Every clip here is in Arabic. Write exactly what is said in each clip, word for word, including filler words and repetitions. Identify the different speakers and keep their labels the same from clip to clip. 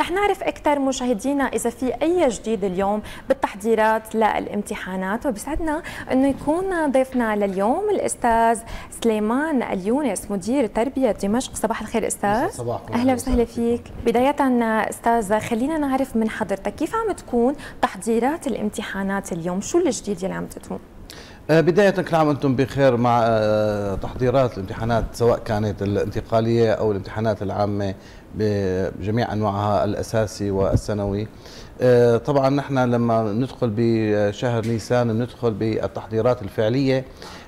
Speaker 1: رح نعرف أكثر مشاهدينا إذا في أي جديد اليوم بالتحضيرات للامتحانات، وبسعدنا أنه يكون ضيفنا لليوم الأستاذ سليمان اليونس مدير تربية دمشق. صباح الخير أستاذ.
Speaker 2: صباح.
Speaker 1: أهلا وسهلا فيك. بداية أستاذ خلينا نعرف من حضرتك كيف عم تكون تحضيرات الامتحانات اليوم؟ شو الجديد اللي عم تتم؟
Speaker 2: بداية كل عام وانتم بخير مع تحضيرات الامتحانات سواء كانت الانتقالية او الامتحانات العامة بجميع انواعها الاساسي والثانوي. طبعا نحن لما ندخل بشهر نيسان ندخل بالتحضيرات الفعلية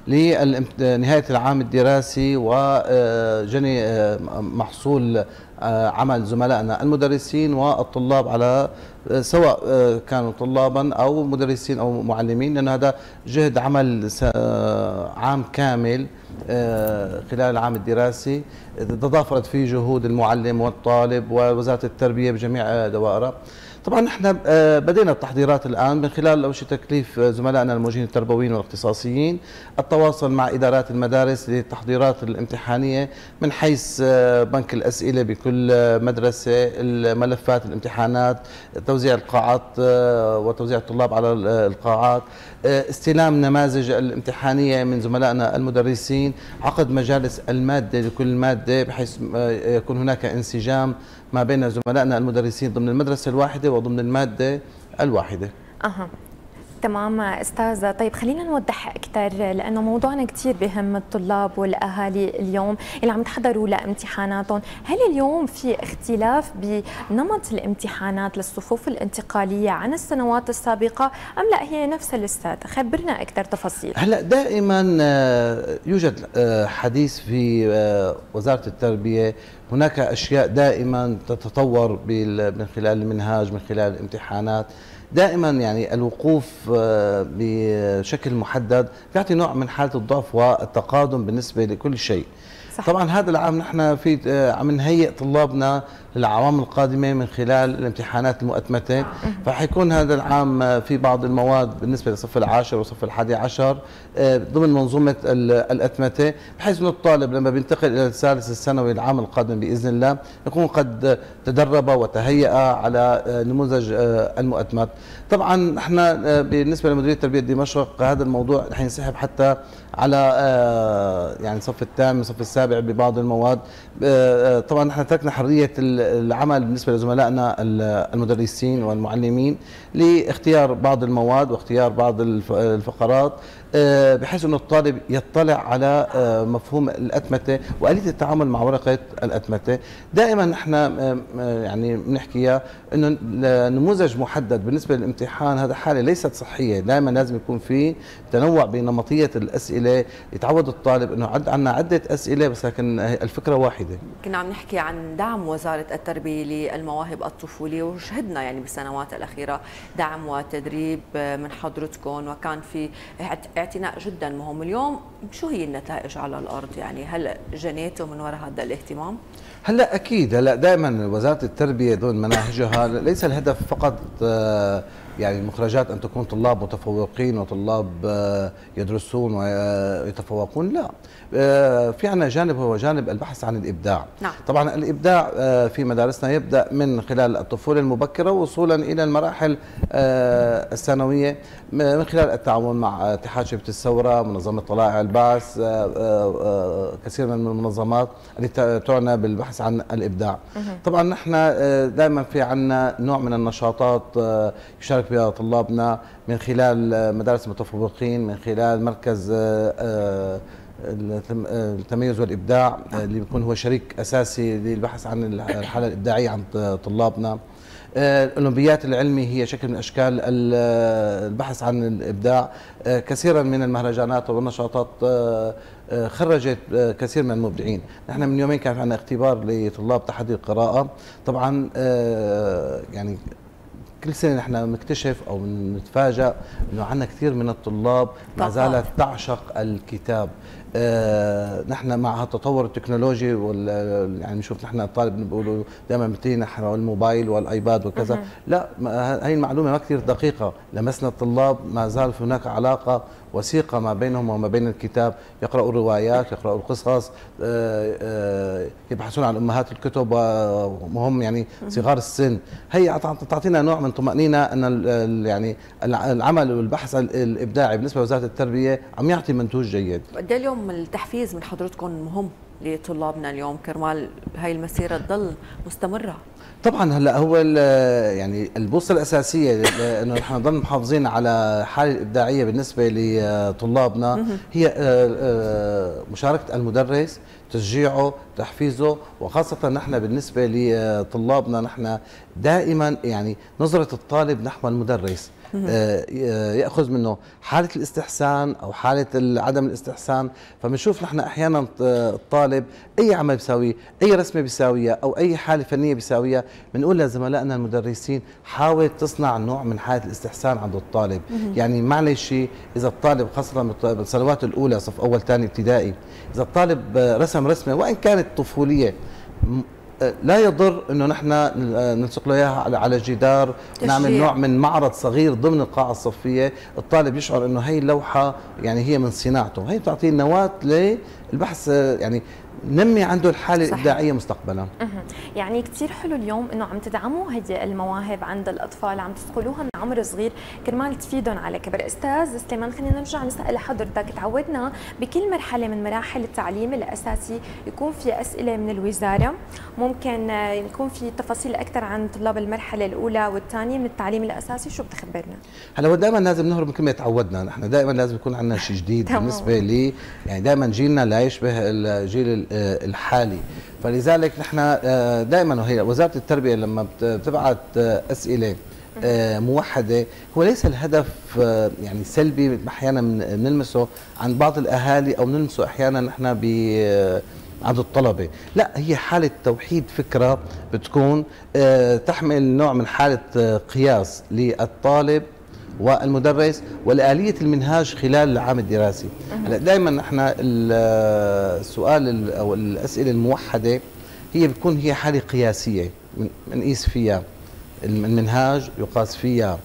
Speaker 2: لنهاية العام الدراسي وجني محصول عمل زملائنا المدرسين والطلاب، على سواء كانوا طلابا او مدرسين او معلمين، لأن هذا جهد عمل عام كامل خلال العام الدراسي تضافرت فيه جهود المعلم والطالب ووزارة التربية بجميع دوائرها. طبعا نحن بدينا التحضيرات الان من خلال اول شيء تكليف زملائنا الموجهين التربويين والاختصاصيين التواصل مع ادارات المدارس للتحضيرات الامتحانيه من حيث بنك الاسئله بكل مدرسه، الملفات الامتحانات، توزيع القاعات وتوزيع الطلاب على القاعات، استلام نماذج الامتحانيه من زملائنا المدرسين، عقد مجالس الماده لكل ماده بحيث يكون هناك انسجام ما بين زملائنا المدرسين ضمن المدرسة الواحدة وضمن المادة الواحدة.
Speaker 1: أها تمام أستاذ. طيب خلينا نوضح أكثر لأنه موضوعنا كثير بهم الطلاب والأهالي اليوم اللي عم تحضروا لامتحاناتهم. هل اليوم في اختلاف بنمط الامتحانات للصفوف الانتقالية عن السنوات السابقة أم لا هي نفسها لساتها؟ خبرنا أكثر تفاصيل.
Speaker 2: هلا دائما يوجد حديث في وزارة التربية، هناك أشياء دائما تتطور من خلال المنهاج من خلال الامتحانات، دائما يعني الوقوف بشكل محدد يعطي نوع من حالة الضعف والتقادم بالنسبة لكل شيء. صح. طبعا هذا العام نحن في عم نهيئ طلابنا للأعوام القادمة من خلال الامتحانات المؤتمتة، فحيكون هذا العام في بعض المواد بالنسبة للصف العاشر والصف الحادي عشر ضمن منظومة الأتمتة، بحيث أن الطالب لما بينتقل إلى الثالث الثانوي العام القادم بإذن الله يكون قد تدرب وتهيأ على نموذج المؤتمت. طبعا نحن بالنسبة لمديرية تربية دمشق هذا الموضوع رح ينسحب حتى على يعني الصف الثامن والصف السابع ببعض المواد. طبعا نحن تركنا حرية العمل بالنسبة لزملائنا المدرسين والمعلمين لاختيار بعض المواد واختيار بعض الفقرات بحيث أن الطالب يطلع على مفهوم الأتمتة وآلية التعامل مع ورقة الأتمتة. دائما نحن يعني بنحكيها أنه نموذج محدد بالنسبة للامتحان هذا حالة ليست صحية، دائما لازم يكون في تنوع بنمطية الأسئلة، يتعود الطالب أنه عندنا عدة أسئلة بس لكن الفكرة واحدة.
Speaker 3: كنا عم نحكي عن دعم وزارة التربية للمواهب الطفولية، وشهدنا يعني بالسنوات الأخيرة دعم وتدريب من حضرتكم، وكان في اعتناء جدا مهم. اليوم شو هي النتائج على الأرض؟ يعني هل جنيتوا من وراء هذا الاهتمام؟
Speaker 2: هلا اكيد. هلا دائما وزاره التربيه ضمن مناهجها ليس الهدف فقط يعني المخرجات ان تكون طلاب متفوقين وطلاب يدرسون ويتفوقون، لا، في عندنا جانب هو جانب البحث عن الابداع.
Speaker 3: نعم.
Speaker 2: طبعا الابداع في مدارسنا يبدا من خلال الطفوله المبكره وصولا الى المراحل الثانويه من خلال التعاون مع اتحاد شبكه الثوره، منظمه طلائع البعث، كثير من المنظمات التي تعنى بالبحث عن الابداع. طبعا نحن دائما في عندنا نوع من النشاطات يشارك بها طلابنا من خلال مدارس المتفوقين، من خلال مركز التميز والإبداع اللي بيكون هو شريك أساسي للبحث عن الحالة الإبداعية عند طلابنا. الأولمبيات العلمي هي شكل من أشكال البحث عن الإبداع. كثيرا من المهرجانات والنشاطات خرجت كثير من المبدعين. نحن من يومين كان عندنا اختبار لطلاب تحدي القراءة. طبعا يعني كل سنة نحن بنكتشف أو بنتفاجأ إنه عندنا كثير من الطلاب ما زالت تعشق الكتاب. آه نحن مع التطور التكنولوجي وال يعني بنشوف نحن الطالب بنقولوا دائما بتيجي نحن الموبايل والايباد وكذا، لا هي المعلومه ما كثير دقيقه، لمسنا الطلاب ما زال هناك علاقه وثيقه ما بينهم وما بين الكتاب، يقرأوا الروايات، يقرأوا القصص، آه آه يبحثون عن امهات الكتب وهم يعني صغار السن. هي تعطينا نوع من طمأنينه ان يعني العمل والبحث الابداعي بالنسبه لوزاره التربيه عم يعطي منتوج جيد.
Speaker 3: قد ايه اليوم التحفيز من حضرتكم مهم لطلابنا اليوم كرمال هاي المسيره تضل مستمره؟
Speaker 2: طبعا هلا هو يعني البوصله الاساسيه انه نحن نضل محافظين على الحاله الابداعيه بالنسبه لطلابنا هي مشاركه المدرس، تشجيعه، تحفيزه، وخاصه نحن بالنسبه لطلابنا نحن دائما يعني نظره الطالب نحو المدرس، ياخذ منه حاله الاستحسان او حاله عدم الاستحسان. فبنشوف نحن احيانا الطالب اي عمل بيساويه، اي رسمه بيساويها او اي حاله فنيه بيساويها، بنقول لزملائنا المدرسين حاول تصنع نوع من حاله الاستحسان عند الطالب. يعني معلش اذا الطالب خاصه بالسنوات الاولى صف اول ثاني ابتدائي، اذا الطالب رسم رسمه وان كانت طفوليه لا يضر انه نحن نلصق له اياها على جدار، نعمل نوع من معرض صغير ضمن القاعه الصفيه، الطالب يشعر انه هي اللوحه يعني هي من صناعته، هي بتعطيه نواه للبحث، يعني نمي عنده الحاله صحيح. الابداعيه مستقبلا.
Speaker 1: يعني كثير حلو اليوم انه عم تدعموا هذه المواهب عند الاطفال، عم تسقلوها من عمر صغير كرمال تفيدهم على كبر. استاذ سليمان خلينا نرجع نسال حضرتك، تعودنا بكل مرحله من مراحل التعليم الاساسي يكون في اسئله من الوزاره، ممكن يكون في تفاصيل اكثر عن طلاب المرحله الاولى والثانيه من التعليم الاساسي، شو بتخبرنا؟
Speaker 2: هلا هو دائما لازم نهرب من كلمه تعودنا، نحن دائما لازم يكون عندنا شيء جديد بالنسبه لي، يعني دائما جيلنا لا يشبه الجيل الحالي، فلذلك نحن دائما وهي وزاره التربيه لما بتبعث اسئله موحده، هو ليس الهدف يعني سلبي احيانا بنلمسه عند بعض الاهالي او بنلمسه احيانا نحن ب عند الطلبه، لا هي حاله توحيد فكره بتكون تحمل نوع من حاله قياس للطالب والمدرس والآلية المنهاج خلال العام الدراسي. هلا دائما نحن السؤال او الاسئله الموحده هي بتكون هي حاله قياسيه بنقيس فيها المنهاج، يقاس فيها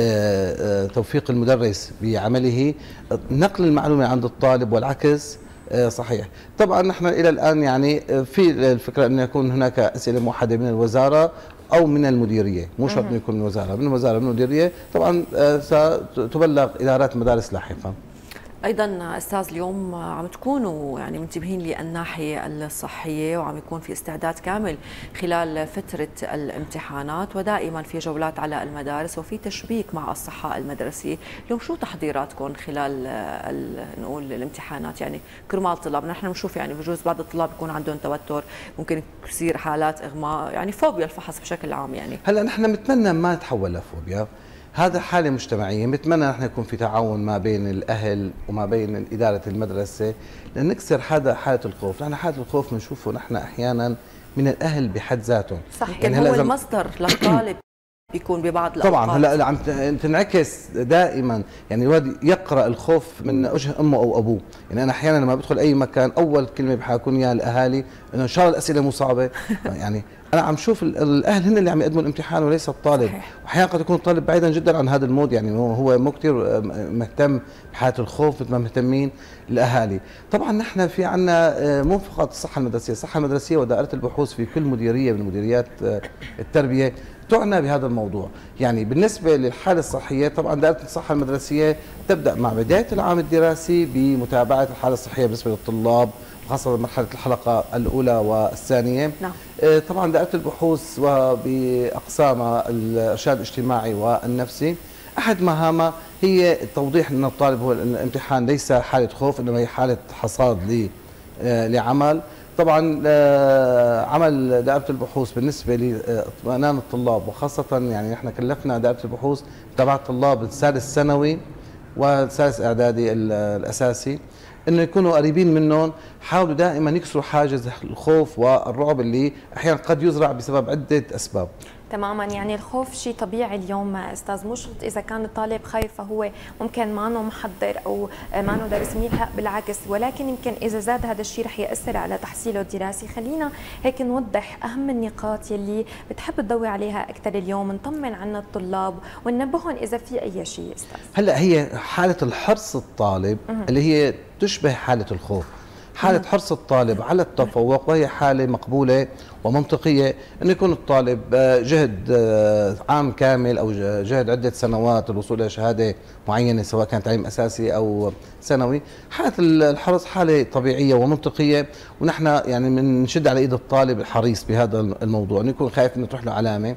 Speaker 2: توفيق المدرس بعمله، نقل المعلومه عند الطالب والعكس صحيح. طبعا نحن الى الان يعني في الفكره انه يكون هناك اسئله موحده من الوزاره او من المديريه، مو شرط انه يكون من الوزاره، من الوزاره من المديريه، طبعا ستبلغ ادارات المدارس لاحقا.
Speaker 3: ايضا استاذ اليوم عم تكونوا يعني منتبهين للناحيه الصحيه وعم يكون في استعداد كامل خلال فتره الامتحانات، ودائما في جولات على المدارس وفي تشبيك مع الصحه المدرسيه، اليوم شو تحضيراتكم خلال نقول الامتحانات؟ يعني كرمال الطلاب نحن بنشوف يعني بجوز بعض الطلاب يكون عندهم توتر، ممكن يصير حالات اغماء، يعني فوبيا الفحص بشكل عام. يعني
Speaker 2: هلا نحن بنتمنى ما تحول لفوبيا، هذا حالة مجتمعية، بنتمنى نحن يكون في تعاون ما بين الأهل وما بين إدارة المدرسة لنكسر هذا حالة الخوف. نحن حالة الخوف بنشوفه نحن أحيانا من الأهل بحد ذاتهم،
Speaker 3: صح، يعني هو المصدر للطالب بيكون ببعض الأوقات.
Speaker 2: طبعا هلا عم تنعكس دائما، يعني الوالد يقرأ الخوف من وجه امه او ابوه، يعني انا احيانا لما بدخل اي مكان اول كلمه بحاكون اياها الاهالي انه ان شاء الله الاسئله مو صعبه، يعني انا عم شوف الاهل هن اللي عم يقدموا الامتحان وليس الطالب، واحيانا قد يكون الطالب بعيدا جدا عن هذا المود، يعني هو مو كثير مهتم بحاله الخوف مثل ما مهتمين الاهالي. طبعا نحن في عندنا مو فقط الصحه المدرسيه، الصحه المدرسيه ودائره البحوث في كل مديريه من مديريات التربيه تعنى بهذا الموضوع. يعني بالنسبه للحاله الصحيه طبعا دائره الصحه المدرسيه تبدا مع بدايه العام الدراسي بمتابعه الحاله الصحيه بالنسبه للطلاب، خاصة مرحلة الحلقة الأولى والثانية.
Speaker 3: نعم.
Speaker 2: طبعا دائرة البحوث وبأقسامها الإرشاد الاجتماعي والنفسي أحد مهامها هي توضيح أن الطالب هو الامتحان ليس حالة خوف، إنما هي حالة حصاد لعمل. طبعا عمل دائرة البحوث بالنسبة لاطمئنان الطلاب، وخاصة يعني نحن كلفنا دائرة البحوث تبع الطلاب السادس ثانوي والسادس إعدادي الأساسي انه يكونوا قريبين منهم، حاولوا دائما يكسروا حاجز الخوف والرعب اللي احيانا قد يزرع بسبب عده اسباب.
Speaker 1: تماما، يعني الخوف شيء طبيعي اليوم استاذ، مش شرط اذا كان الطالب خايف فهو ممكن ما انه محضر او ما انه دارس منيح، لا بالعكس، ولكن يمكن اذا زاد هذا الشيء رح ياثر على تحصيله الدراسي. خلينا هيك نوضح اهم النقاط يلي بتحب تضوي عليها اكثر اليوم، نطمن عنا الطلاب وننبههم اذا في اي شيء استاذ.
Speaker 2: هلا هي حاله الحرص الطالب اللي هي تشبه حاله الخوف. حالة حرص الطالب على التفوق وهي حالة مقبولة ومنطقية، أن يكون الطالب جهد عام كامل أو جهد عدة سنوات الوصول إلى شهادة معينة سواء كانت تعليم أساسي أو ثانوي. حالة الحرص حالة طبيعية ومنطقية، ونحن يعني بنشد على إيد الطالب الحريص بهذا الموضوع، أنه يكون خايف أنه تروح له علامة.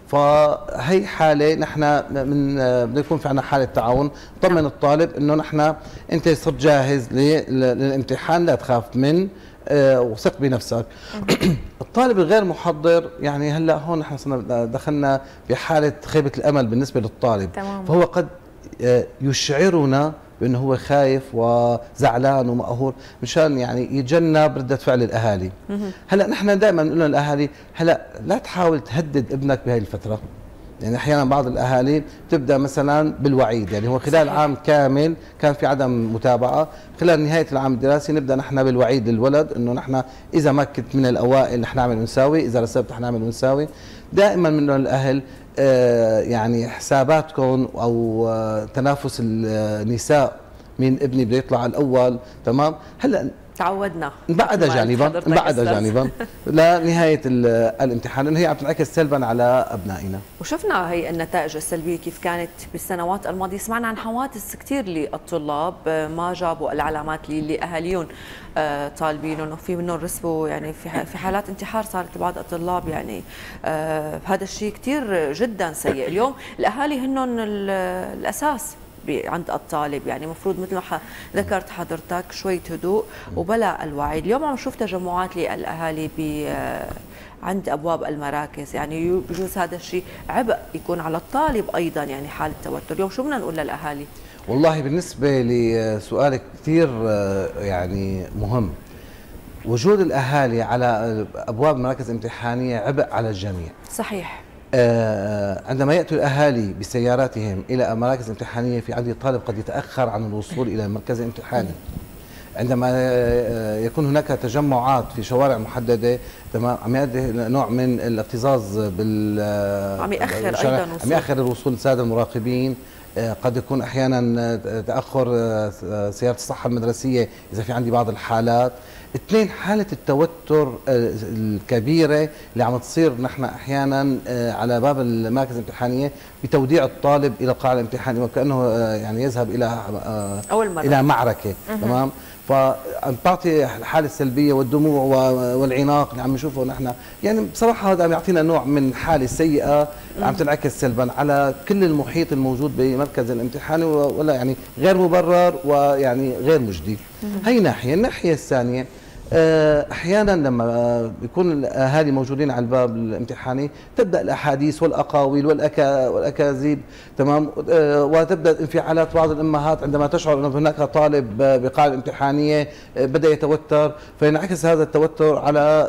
Speaker 2: فهي حالة نحن من بدنا يكون في عنا حالة تعاون، طمن الطالب أنه نحن أنت صرت جاهز للامتحان، لا تخاف من آه وثق بنفسك. الطالب الغير محضر يعني هلا هون نحن صرنا دخلنا بحاله خيبه الامل بالنسبه للطالب. تمام. فهو قد آه يشعرنا بانه هو خايف وزعلان ومقهور مشان يعني يتجنب رده فعل الاهالي. هلا نحن دائما نقول للاهالي هلا لا تحاول تهدد ابنك بهي الفتره. يعني احيانا بعض الاهالي تبدا مثلا بالوعيد، يعني هو خلال صحيح. عام كامل كان في عدم متابعه، خلال نهايه العام الدراسي نبدا نحن بالوعيد للولد انه نحن اذا ما كنت من الاوائل رح نعمل ونساوي، اذا رسبت رح نعمل ونساوي. دائما من الاهل آه يعني حساباتكم او آه تنافس النساء مين ابني بده يطلع الاول، تمام. هلا
Speaker 3: تعودنا
Speaker 2: نبعدها جانبا نبعدها جانبا لنهايه الامتحان، لانه هي عم تنعكس سلبا على ابنائنا.
Speaker 3: وشفنا هي النتائج السلبيه كيف كانت بالسنوات الماضيه، سمعنا عن حوادث كثير للطلاب ما جابوا العلامات اللي اهاليهم طالبينهم، وفي منهم رسبوا، يعني في في حالات انتحار صارت لبعض الطلاب. يعني هذا الشيء كثير جدا سيء. اليوم الاهالي هنن الاساس عند الطالب، يعني المفروض مثل ما ذكرت حضرتك شويه هدوء وبلا الوعي. اليوم عم نشوف تجمعات للاهالي ب عند ابواب المراكز، يعني بجوز هذا الشيء عبء يكون على الطالب ايضا، يعني حاله توتر. اليوم شو بدنا نقول للاهالي؟
Speaker 2: والله بالنسبه لسؤالك كثير يعني مهم. وجود الاهالي على ابواب مراكز امتحانيه عبء على الجميع.
Speaker 3: صحيح.
Speaker 2: آه عندما يأتي الأهالي بسياراتهم إلى مراكز امتحانية، في عندي طالب قد يتأخر عن الوصول إلى المركز الامتحاني. عندما يكون هناك تجمعات في شوارع محددة، تمام، عم يؤدي نوع من الاكتظاظ بال
Speaker 3: عم يأخر أيضا
Speaker 2: عم يأخر الوصول للسادة المراقبين. قد يكون أحيانا تأخر سيارة الصحة المدرسية إذا في عندي بعض الحالات. اثنين، حالة التوتر الكبيرة اللي عم تصير نحن أحيانا على باب المراكز الامتحانية بتوديع الطالب إلى القاعة الامتحانية وكأنه يعني يذهب إلى
Speaker 3: أول مرة.
Speaker 2: إلى معركة. تمام. فعم تعطي الحالة السلبية والدموع والعناق اللي عم نشوفه نحن، يعني بصراحة هذا عم يعطينا نوع من حالة سيئة عم تنعكس سلبا على كل المحيط الموجود بمركز الامتحان، ولا يعني غير مبرر ويعني غير مجدي. هي ناحية. الناحية الثانية احيانا لما يكون الاهالي موجودين على الباب الامتحاني تبدا الاحاديث والاقاويل والأكا والاكاذيب، تمام، وتبدا انفعالات بعض الامهات عندما تشعر ان هناك طالب بقاعه الامتحانيه بدا يتوتر، فينعكس هذا التوتر على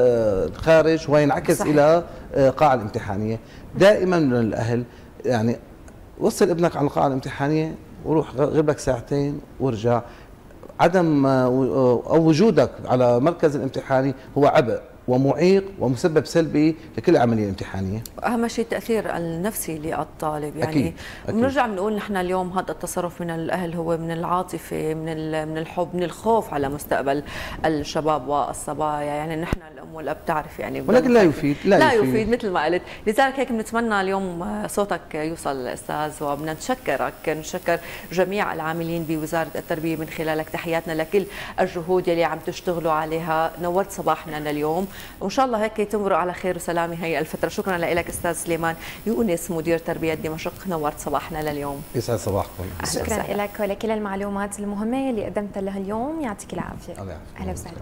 Speaker 2: الخارج وينعكس صحيح. الى القاعه الامتحانيه. دائما من الاهل يعني وصل ابنك على القاعه الامتحانيه وروح غيب لك ساعتين وارجع. عدم أو وجودك على مركز الامتحاني هو عبء ومعيق ومسبب سلبي لكل العمليه الامتحانيه.
Speaker 3: اهم شيء التاثير النفسي للطالب، يعني
Speaker 2: أكيد. أكيد.
Speaker 3: بنرجع بنقول نحن اليوم هذا التصرف من الاهل هو من العاطفه، من من الحب، من الخوف على مستقبل الشباب والصبايا. يعني نحن الام والاب تعرف يعني،
Speaker 2: ولكن لا يفيد
Speaker 3: لا, لا يفيد. يفيد مثل ما قلت. لذلك هيك بنتمنى اليوم صوتك يوصل استاذ، وبدنا نشكرك، نشكر جميع العاملين بوزاره التربيه من خلالك. تحياتنا لكل الجهود يلي عم تشتغلوا عليها. نورت صباحنا لليوم، وان شاء الله هيك تمرق على خير وسلامه هي الفتره. شكرا لك استاذ سليمان يونس مدير تربيه دمشق، نورت صباحنا لليوم.
Speaker 2: يسعد صباحكم.
Speaker 1: شكرا لك ولكل المعلومات المهمه اللي قدمتها لها اليوم. يعطيك العافيه.
Speaker 2: الله يعافيك.
Speaker 1: اهلا وسهلا.